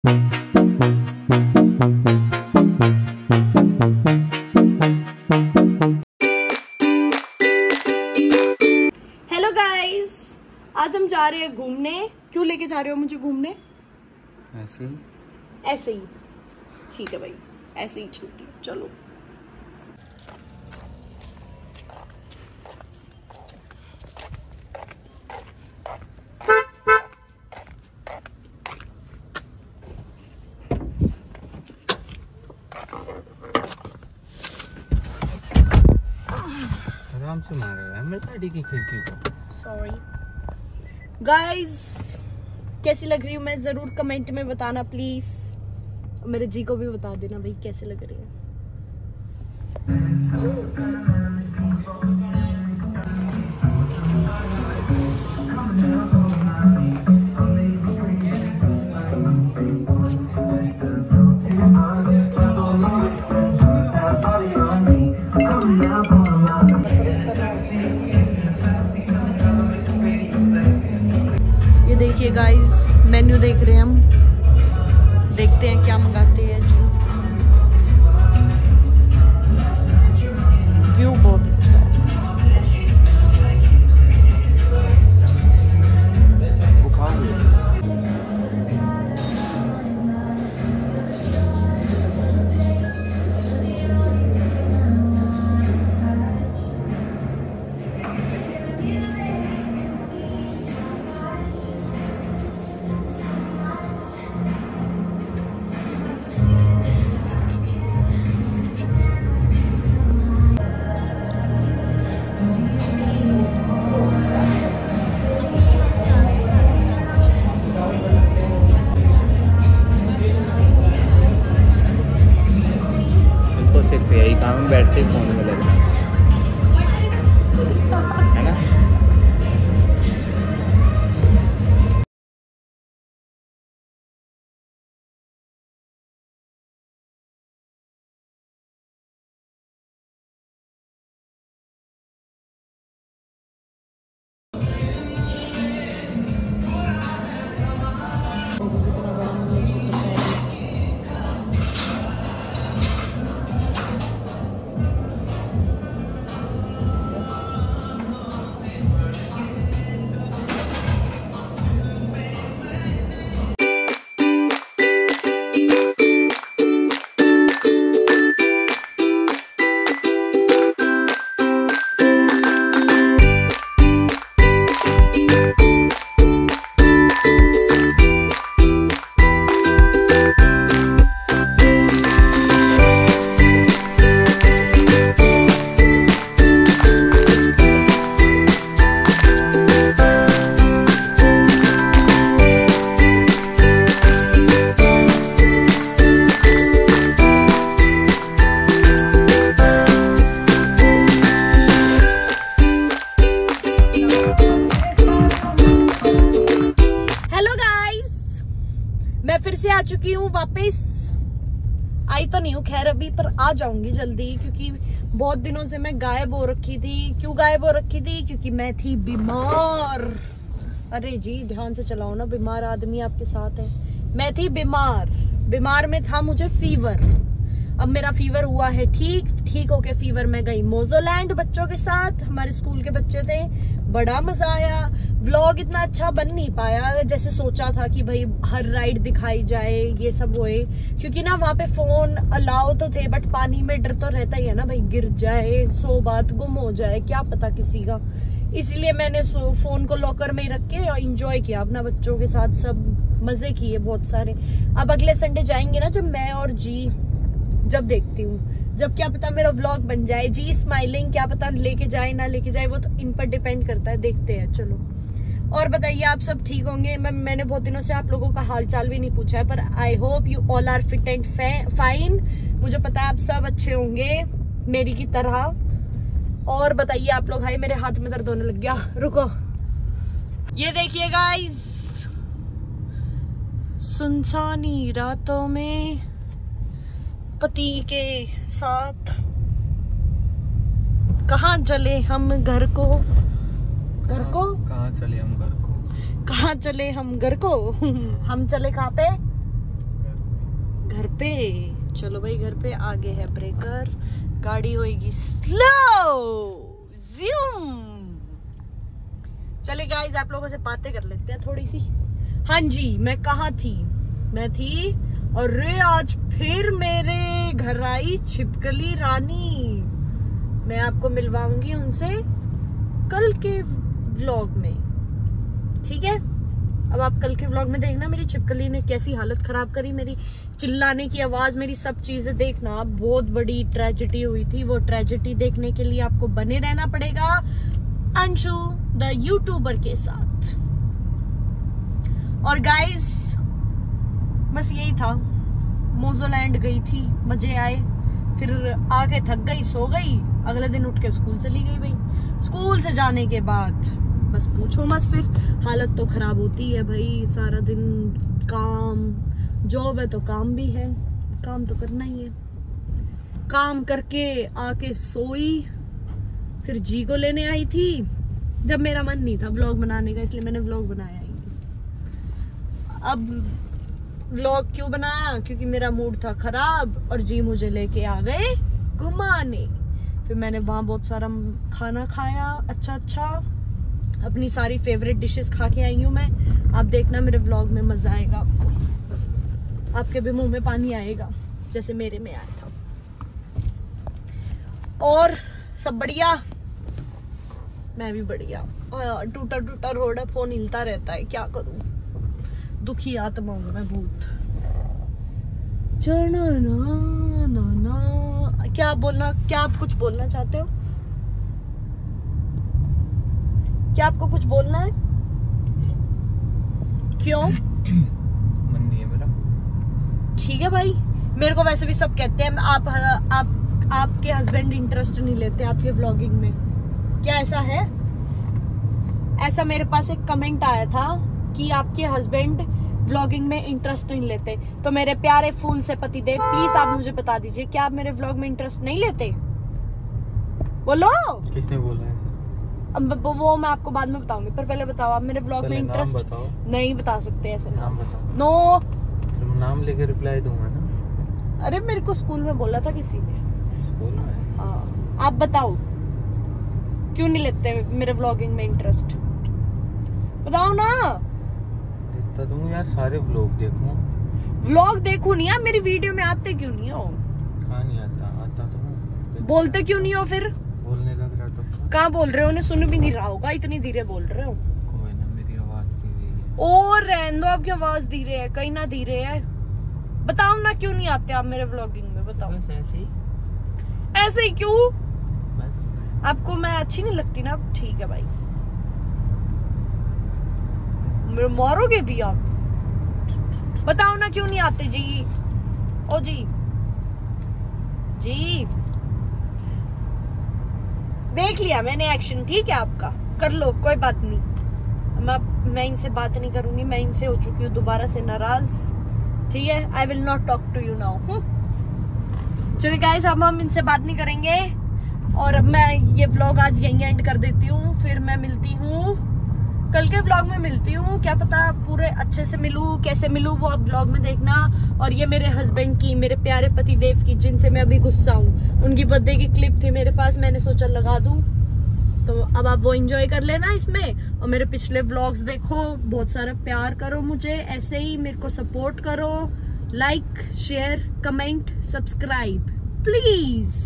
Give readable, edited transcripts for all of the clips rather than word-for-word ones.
Hello guys, आज हम जा रहे हैं घूमने। क्यों लेके जा रहे हो मुझे घूमने? ऐसे ही। ऐसे ही ठीक है भाई, ऐसे ही चलती है। चलो आराम से मार रहा है मेरे गाड़ी की खिड़की को। सॉरी गाइस, कैसी लग रही हूँ मैं जरूर कमेंट में बताना प्लीज। मेरे जी को भी बता देना भाई कैसे लग रही है। ये देखिए गाइस, मेन्यू देख रहे हैं हम। देखते हैं क्या मंगाते हैं जी। व्यू बहुत अच्छा है। सिर्फ यही काम है, बैठते फोन में लगना है ना। मैं फिर से आ चुकी हूँ वापस। आई तो नहीं हूँ खैर अभी, पर आ जाऊंगी जल्दी, क्योंकि बहुत दिनों से मैं गायब हो रखी थी। क्यों गायब हो रखी थी? क्योंकि मैं थी बीमार। अरे जी ध्यान से चलाओ ना, बीमार आदमी आपके साथ है। मैं थी बीमार में था मुझे फीवर। अब मेरा फीवर हुआ है ठीक होके फीवर में गई मोजोलैंड बच्चों के साथ। हमारे स्कूल के बच्चे थे, बड़ा मजा आया। व्लॉग इतना अच्छा बन नहीं पाया जैसे सोचा था कि भाई हर राइड दिखाई जाए, ये सब होए, क्योंकि ना वहाँ पे फोन अलाउ तो थे, बट पानी में डर तो रहता ही है ना भाई, गिर जाए, सो बात गुम हो जाए, क्या पता किसी का। इसलिए मैंने फोन को लॉकर में ही रख के और इंजॉय किया अपना बच्चों के साथ, सब मजे किए बहुत सारे। अब अगले संडे जाएंगे ना जब मैं और जी, जब देखती हूँ, जब क्या पता मेरा व्लॉग बन जाए। जी स्माइलिंग, क्या पता लेके जाए ना लेके जाए, वो तो इन पर डिपेंड करता है, देखते हैं। चलो और बताइए, आप सब ठीक होंगे? मैंने बहुत दिनों से आप लोगों का हाल चाल भी नहीं पूछा है, पर I hope you all are fit and fine. मुझे पता है आप सब अच्छे होंगे मेरी की तरह। और बताइए आप लोग। हाय मेरे हाथ में दर्द होने लग गया, रुको। ये देखिए गाइस, सुनसानी रातों में पति के साथ कहाँ चले हम घर को, कहाँ चले हम घर को, कहाँ चले हम घर को। हम चले कहाँ पे? घर पे। चलो भाई घर पे, आगे है ब्रेकर, गाड़ी होएगी स्लो। चले गाइस, आप लोगों से बातें कर लेते हैं थोड़ी सी। हाँ जी, मैं कहाँ थी? मैं थी और आज फिर मेरे घर आई छिपकली रानी। मैं आपको मिलवाऊंगी उनसे कल के व्लॉग में, ठीक है? अब आप कल के व्लॉग में देखना मेरी छिपकली ने कैसी हालत खराब करी, मेरी चिल्लाने की आवाज, मेरी सब चीजें देखना। बहुत बड़ी ट्रेजेडी हुई थी, वो ट्रेजेडी देखने के लिए आपको बने रहना पड़ेगा अंशु द यूट्यूबर के साथ। और गाइस बस यही था, मोज़ोलैंड गई थी, मजे आए, फिर आके थक गई, सो गई, अगले दिन उठ के स्कूल चली गई। भाई स्कूल से जाने के बाद बस पूछो मत, फिर हालत तो खराब होती है भाई। सारा दिन काम, जॉब है तो काम भी है, काम तो करना ही है। काम करके आके सोई, फिर जी को लेने आई थी जब मेरा मन नहीं था व्लॉग बनाने का, इसलिए मैंने व्लॉग बनाया ही नहीं। अब व्लॉग क्यों बनाया? क्योंकि मेरा मूड था खराब और जी मुझे लेके आ गए घुमाने। फिर मैंने वहां बहुत सारा खाना खाया, अच्छा, अपनी सारी फेवरेट डिशेस खा के आई हूँ मैं। आप देखना मेरे व्लॉग में, मजा आएगा आपको, आपके भी मुंह में पानी आएगा जैसे मेरे में आया था। और सब बढ़िया? मैं भी बढ़िया। टूटा टूटा रोड है, फोन हिलता रहता है, क्या करूं, दुखी आत्मा हूं मैं बहुत। क्या बोलना, क्या आप कुछ बोलना चाहते हो? क्या आपको कुछ बोलना है? क्यों? मन नहीं है मेरा। ठीक है भाई, मेरे को वैसे भी सब कहते हैं आपके हस्बैंड इंटरेस्ट नहीं लेते आपके व्लॉगिंग में। क्या ऐसा है? ऐसा मेरे पास एक कमेंट आया था कि आपके हस्बैंड व्लॉगिंग में इंटरेस्ट नहीं लेते। तो मेरे प्यारे फूल से पतिदेव, प्लीज आप मुझे बता दीजिए, क्या आप मेरे व्लॉग में इंटरेस्ट नहीं लेते? बोलो। किसने बोला है? अब वो मैं आपको बाद में बताऊंगी, पर पहले बताओ आप मेरे व्लॉग में इंटरेस्ट नहीं बता सकते ऐसे नाम बताओ। नो, नाम लेके रिप्लाई दूंगा ना। अरे मेरे को स्कूल में बोला था किसी ने। स्कूल में? हाँ, आप बताओ क्यों नहीं लेते मेरे व्लॉगिंग में इंटरेस्ट? बताओ ना। देखता तो हूँ यार, सारे व्लॉग देखूं। व्लॉग देखूं नहीं यार, मेरी वीडियो में आते क्यों नहीं हो? कहाँ नहीं आता? आता तो हूँ। बोलते क्यों नहीं हो फिर? बोलने लग रहा तो। कहाँ बोल रहे हो? उन्हें सुन भी नहीं रहा होगा, इतनी धीरे बोल रहे हो। कोई ना, मेरी आवाज धीरे है। और रहने दो, आपकी आवाज धीरे है, कहीं ना धीरे है। बताओ ना क्यों नहीं आते आप मेरे व्लॉगिंग में, बताओ। बस ऐसे ही। ऐसे ही क्यों? बस आपको मैं अच्छी नहीं लगती ना? ठीक है भाई, मारोगे भी आप? बताओ ना क्यों नहीं आते जी? ओ जी, जी देख लिया मैंने एक्शन, ठीक है आपका, कर लो, कोई बात नहीं। मैं इनसे बात नहीं करूंगी, मैं इनसे हो चुकी हूँ दोबारा से नाराज, ठीक है? I will not talk to you now. चलिए गाइस, अब हम इनसे बात नहीं करेंगे और अब मैं ये व्लॉग आज यहीं एंड कर देती हूँ। फिर मैं मिलती हूँ कल के व्लॉग में, मिलती हूँ। क्या पता पूरे अच्छे से मिलूं, कैसे मिलूं वो आप व्लॉग में देखना। और ये मेरे हस्बैंड की, मेरे प्यारे पति देव की, जिनसे मैं अभी गुस्सा हूँ, उनकी बर्थडे की क्लिप थी मेरे पास, मैंने सोचा लगा दूं। तो अब आप वो एंजॉय कर लेना इसमें, और मेरे पिछले व्लॉग्स देखो, बहुत सारा प्यार करो मुझे, ऐसे ही मेरे को सपोर्ट करो। Like, share, comment, subscribe please.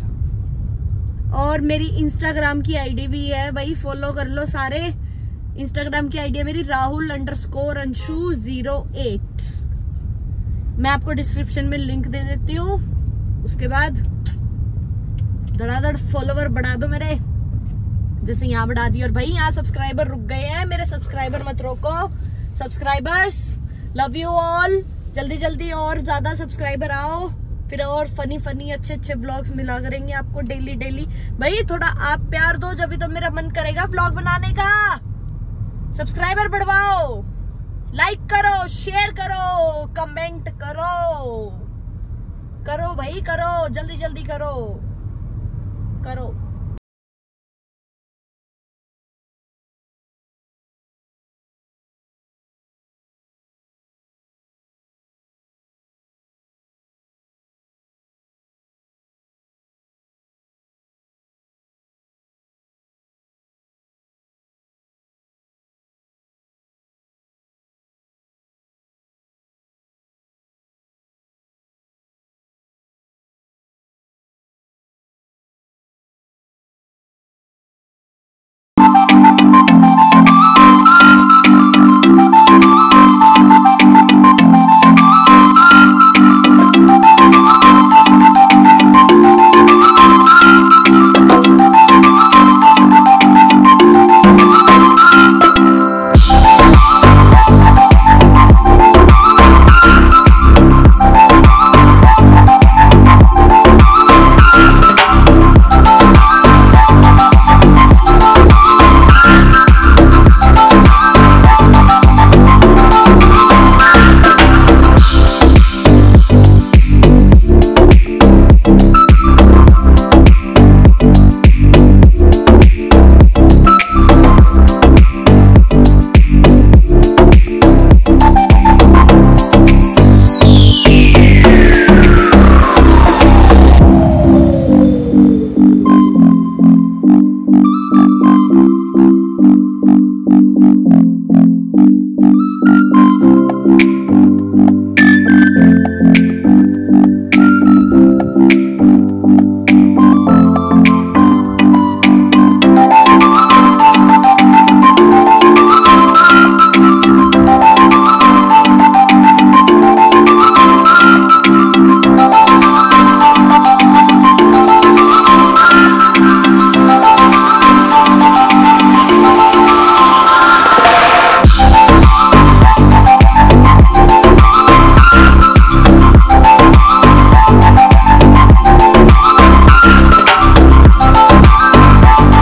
और मेरी इंस्टाग्राम की आईडी भी है भाई, फॉलो कर लो सारे। इंस्टाग्राम की आईडी है मेरी Rahul_Anshu08। मैं आपको डिस्क्रिप्शन में लिंक दे देती हूँ। उसके बाद धड़ाधड़ फॉलोवर बढ़ा दो मेरे, जैसे यहाँ बढ़ा दी। और भाई यहाँ सब्सक्राइबर रुक गए हैं मेरे, सब्सक्राइबर मत रोको। Subscribers, love you all. जल्दी जल्दी और ज्यादा सब्सक्राइबर आओ, फिर और फनी अच्छे अच्छे व्लॉग्स मिला करेंगे आपको डेली। भाई थोड़ा आप प्यार दो, जब भी तो मेरा मन करेगा व्लॉग बनाने का। सब्सक्राइबर बढ़वाओ, लाइक करो, शेयर करो, कमेंट करो भाई, करो, जल्दी करो।